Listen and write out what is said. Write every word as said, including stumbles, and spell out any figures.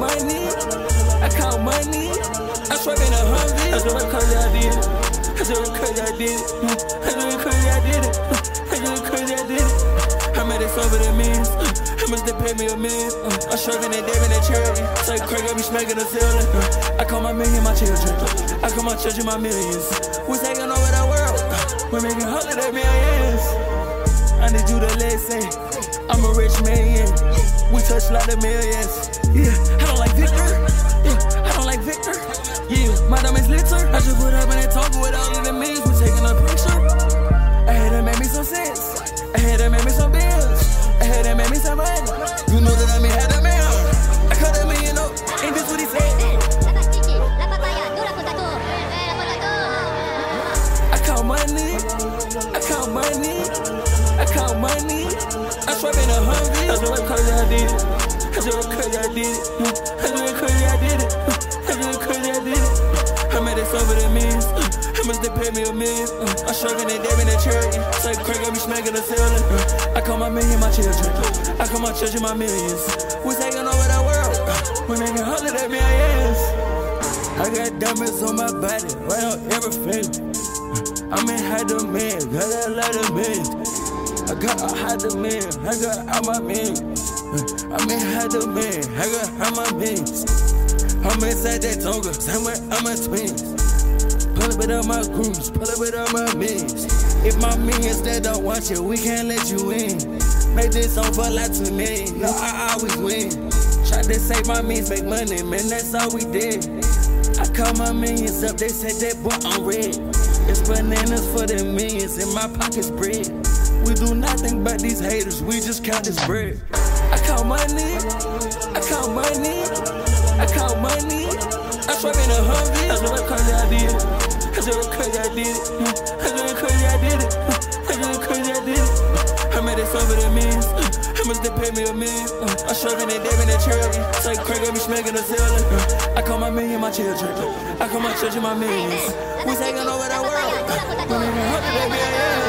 money, I count money. I swear in a Humvee. That's what crazy I did it. That's what crazy I did it. That's what crazy I did it. That's what crazy I did it. I made it over the millions. How much they pay me a million? I'm serving and David and charity. Say Craig, I be smacking the ceiling. I call my million my children. I call my children my millions. We taking over the world. We're making hundred of millions. I need you to listen. I'm a rich man. We touch a lot of millions. Yeah, I don't like Victor. Yeah, I don't like Victor. Yeah, my diamonds glitter. I just put up in that talk with all of the memes. We taking a picture. I had to make me some sense. I had to make me some bills. I had to make me some money. You know that I mean had a man. I cut a million up. Ain't this what he said? I count money. I count money. I count money. I swipe in a Humvee. That's what crazy I did it. That's what crazy I did it. That's what crazy I did it. That's what crazy I did it. I made it over the millions. How much they pay me a million? I'm serving and David and charity. Say Craig, I be smacking the ceiling. I call my million my children. I call my children my millions. We taking over the world. We're making hundred of millions. I got diamonds on my body, right on every finger. I'm in high demand, got a lot of men. I got a high demand, I got all my men. I'm in high demand, I got all my men. I'm inside that Tonga, somewhere I'm my twins. Pull up with all my grooms, pull up with all my mins. If my minions that don't want you, we can't let you in. Make this song for like two million, no, I always win. Try to save my means, make money, man, that's all we did. I call my millions up, they said that boy I'm red. It's bananas for the millions, in my pocket's bread. We do nothing but these haters, we just count this bread. I count money, I count money, I count money. I swipe in a Humvee. That's what crazy I did it. That's what crazy I did it. That's what crazy I did it. That's what crazy I did it. I made it over the millions. How much they pay me a million? I'm serving and David and charity. Say Craig, I be smacking the ceiling. I call my million my children. I call my children my millions. We taking over the world. We're making hundred of millions.